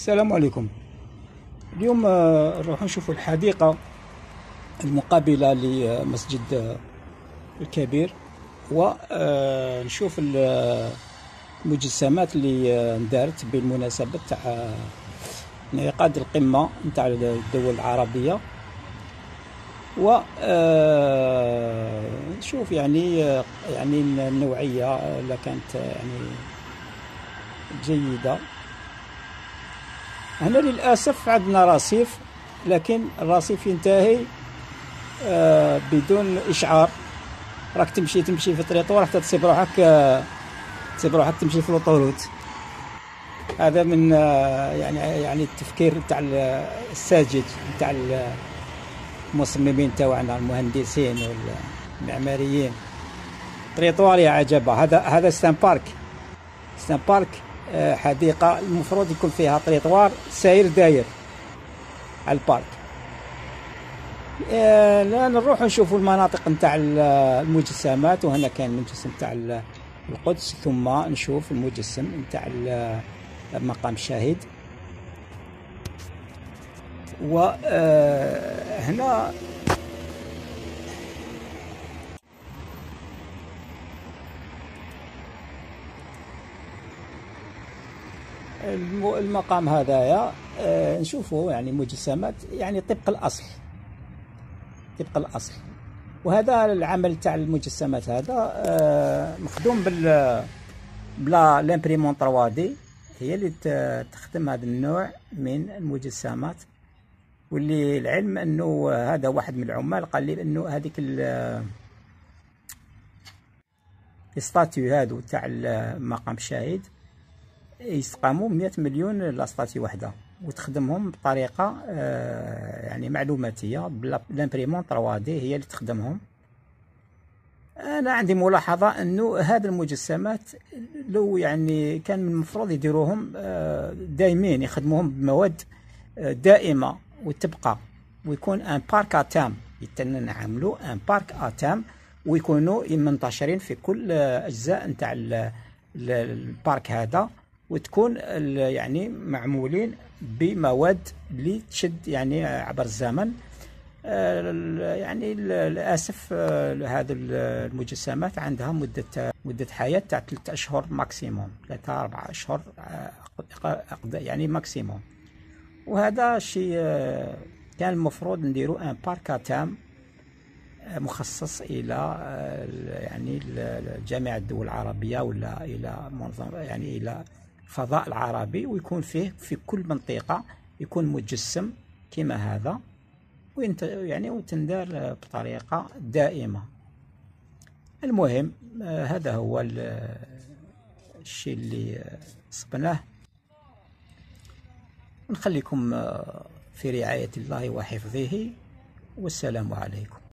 السلام عليكم. اليوم نروح نشوفوا الحديقة المقابلة لمسجد الكبير، ونشوف المجسمات اللي اندارت بالمناسبة تاع انعقاد القمة نتاع الدول العربية، ونشوف يعني النوعية اللي كانت يعني جيدة. هنا للأسف عندنا رصيف، لكن الرصيف ينتهي بدون إشعار. راك تمشي في الطريق حتى تصيب روحك تمشي في الأوطوروت. هذا من يعني التفكير تاع الساذج تاع المصممين تاعنا المهندسين والمعماريين. طريطوار يا عجبه، هذا ستان بارك حديقة المفروض يكون فيها طريطوار ساير داير على البارك. نروح نشوفوا المناطق نتاع المجسمات، وهنا كان المجسم تاع القدس، ثم نشوف المجسم نتاع مقام الشاهد. وهنا المقام هذايا نشوفه يعني مجسمات يعني طبق الأصل. وهذا العمل تاع المجسمات هذا مخدوم بلا لامبريمون 3 دي، هي اللي تخدم هذا النوع من المجسمات. واللي العلم انه هذا واحد من العمال قال لي انه هذيك الستاتيو هادو تاع مقام الشاهد يستقاموا 100 مليون لاستاتيو وحده، وتخدمهم بطريقه يعني معلوماتيه بلا لامبريمون 3 دي هي اللي تخدمهم. انا عندي ملاحظه انه هذه المجسمات لو يعني كان من المفروض يديروهم دايمين، يخدموهم بمواد دائمه وتبقى، ويكون ان بارك اتام، نعملوا ان بارك اتام ويكونوا منتشرين في كل اجزاء نتاع البارك هذا، وتكون يعني معمولين بمواد اللي تشد يعني عبر الزمن. يعني للاسف هذه المجسمات عندها مده حياه تاع 3 اشهر ماكسيموم، 3-4 اشهر يعني ماكسيموم. وهذا الشيء كان المفروض نديروا ان بارك تام مخصص الى يعني جامعة الدول العربية، ولا الى منظمة يعني الى الفضاء العربي، ويكون فيه في كل منطقة يكون مجسم كما هذا، يعني وتندار بطريقة دائمة. المهم هذا هو الشيء اللي صبناه. نخليكم في رعاية الله وحفظه، والسلام عليكم.